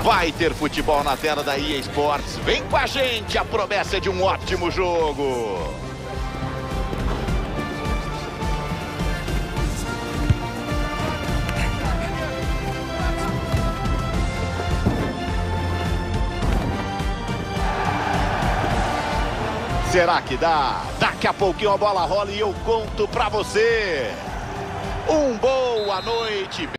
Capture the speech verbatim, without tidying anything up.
Vai ter futebol na tela da E A Sports. Vem com a gente, a promessa é de um ótimo jogo. Será que dá? Daqui a pouquinho a bola rola e eu conto pra você. Um boa noite.